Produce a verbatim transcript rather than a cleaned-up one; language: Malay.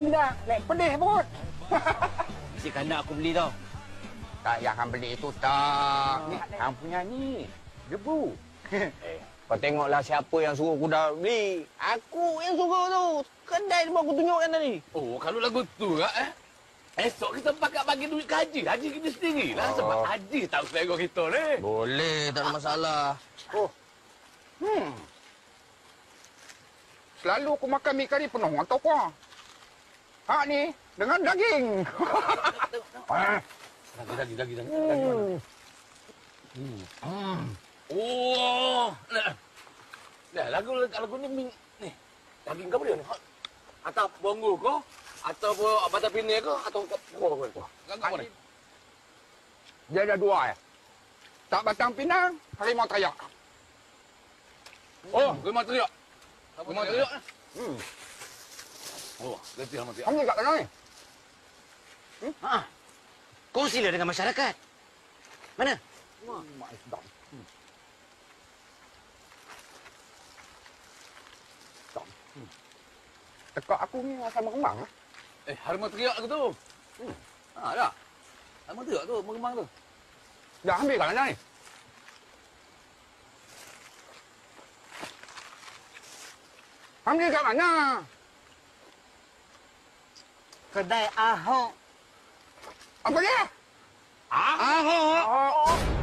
Dah, naik pedih pun. Si kanda aku beli tau. Tak, yang hang beli itu tak. Ni hang punya ni. Debu. Eh, Kau tengoklah siapa yang suruh aku dah beli. Aku yang suruh tu. Kedai tu aku tunjukkan tadi. oh kalau lagu tu kak eh. Esok kita pakai bagi duit ke Haji. Haji kita sendiri lah. Oh. Sebab Haji tahu selera kita ni. Boleh, tak ada masalah. Oh. Hmm. Selalu aku makan mie kari penuh dengan tokoh. Hak ni dengan daging. Ah. Lagi, lagi, lagi, lagi. lagi mana? Hmm. Hmm. Oh. Nah. Dah, lagu lagu ni mi ni. Daging kau dia ni. Atau bongo kau? Atau batang pinai kau? Atau kau kau kau? Kau ni. Dia ada dua ya. Tak batang pinang, harimau teriak. Oh, gemar teriak. Gemar teriak. Hmm. Oh, letih gemar teriak. Kamu kat mana ni? Hmm? Ha. Kongsilah dengan masyarakat. Mana? Mak sedap. Hmm. Sedap. Hmm. Tekak aku ni asal berkembang. Ah. Eh, harimau teriak aku tu. Hmm. Ha, dah. Harimau teriak tu, berkembang tu. Dah ambil kat mana ni? Ambil kat mana? Kedai Ahok. Apa dia? Ah? Ahok.